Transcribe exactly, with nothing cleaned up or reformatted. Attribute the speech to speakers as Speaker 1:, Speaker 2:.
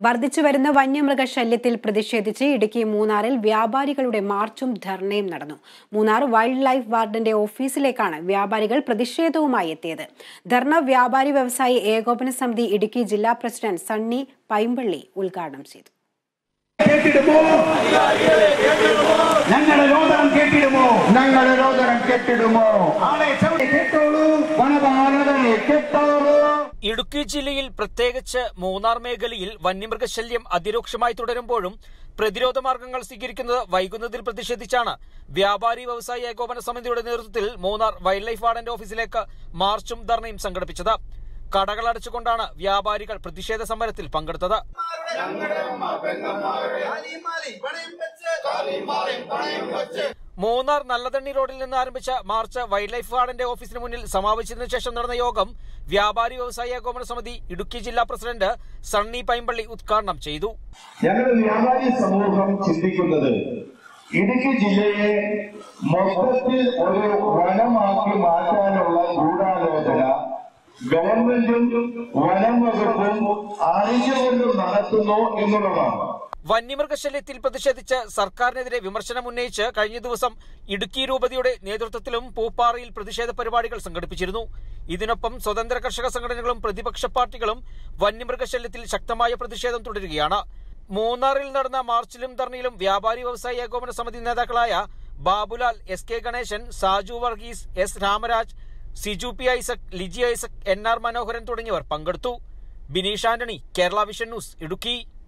Speaker 1: വർദ്ധിച്ചുവരുന്ന വന്യമൃഗശല്യത്തിൽ പ്രതിഷേധിച്ച് ഇടുക്കി മൂന്നാറിൽ വ്യാപാരികളുടെ മാർച്ചും ധർണയും നടന്നു. മൂന്നാർ വൈൽഡ് ലൈഫ് വാർഡന്റെ ഓഫീസിലേക്കാണ് വ്യാപാരികൾ പ്രതിഷേധവുമായി എത്തിയത്. ധർണ വ്യാപാരി വ്യവസായി ഏകോപന സമിതി ഇടുക്കി ജില്ലാ പ്രസിഡന്റ് സണ്ണി പൈമ്പള്ളി ഉദ്ഘാടനം ചെയ്തു.
Speaker 2: ഇടുക്കി ജില്ലയിൽ പ്രത്യേകിച്ച് മൂന്നാർ മേഖലയിൽ വന്യമൃഗശല്യം അതിരൂക്ഷമായി തുടരുമ്പോഴും പ്രതിരോധ മാർഗങ്ങൾ സ്വീകരിക്കുന്നത് വൈകുന്നതിൽ പ്രതിഷേധിച്ചാണ് വ്യാപാരി വ്യവസായി ഏകോപന സമിതിയുടെ നേതൃത്വത്തിൽ മൂന്നാർ വൈൽഡ് ലൈഫ് വാർഡന്റെ ഓഫീസിലേക്ക് മാർച്ചും ധർണയും സംഘടിപ്പിച്ചത്. കടകൾ അടച്ചുകൊണ്ടാണ് വ്യാപാരികൾ പ്രതിഷേധ സമരത്തിൽ പങ്കെടുത്തത്. മൂന്നാർ നല്ലതണ്ണി റോഡിൽ നിന്ന് ആരംഭിച്ച മാർച്ച് വൈൽഡ് ലൈഫ് വാർഡന്റെ ഓഫീസിന് മുന്നിൽ സമാപിച്ചതിനു ശേഷം നടന്ന യോഗം വ്യാപാരി വ്യവസായി ഏകോപന സമിതി ഇടുക്കി ജില്ലാ പ്രസിഡന്റ് സണ്ണി പൈമ്പള്ളി ഉദ്ഘാടനം ചെയ്തു.
Speaker 3: ഞങ്ങളുടെ വ്യാപാരി സമൂഹം ചിന്തിക്കുന്നത് ഇടുക്കി ജില്ലയെ മൊത്തത്തിൽ ഒരു വനമാക്കി മാറ്റാനുള്ള ഗൂഢാലോചന ഗവൺമെന്റും വനം വകുപ്പും അറിഞ്ഞുകൊണ്ട് നടത്തുന്നു എന്നുള്ളതാണ്.
Speaker 2: വന്യമൃഗശല്യത്തിൽ പ്രതിഷേധിച്ച് സർക്കാരിനെതിരെ വിമർശനം ഉന്നയിച്ച് കഴിഞ്ഞ ദിവസം ഇടുക്കി രൂപതയുടെ നേതൃത്വത്തിലും പൂപ്പാറയിൽ പ്രതിഷേധ പരിപാടികൾ സംഘടിപ്പിച്ചിരുന്നു. ഇതിനൊപ്പം സ്വതന്ത്ര കർഷക സംഘടനകളും പ്രതിപക്ഷ പാർട്ടികളും വന്യമൃഗശല്യത്തിൽ ശക്തമായ പ്രതിഷേധം തുടരുകയാണ്. മൂന്നാറിൽ നടന്ന മാർച്ചിലും ധർണയിലും വ്യാപാരി വ്യവസായി ഏകോപന സമിതി നേതാക്കളായ Babulal, S K Ganesan, Saju Varghese, S Ramaraj, Siju P Isaac, Liji Isaac, N R Manoharan തുടങ്ങിയവർ പങ്കെടുത്തു. Bineesh Antony, Kerala Vision News, Idukki.